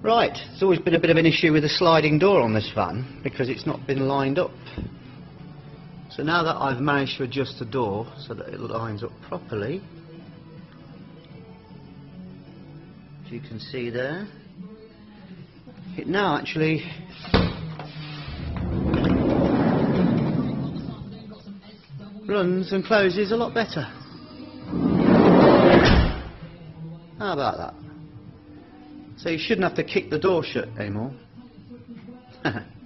Right, there's always been a bit of an issue with the sliding door on this van because it's not been lined up. So now that I've managed to adjust the door so that it lines up properly, as you can see there, it now actually runs and closes a lot better. How about that? So you shouldn't have to kick the door shut anymore.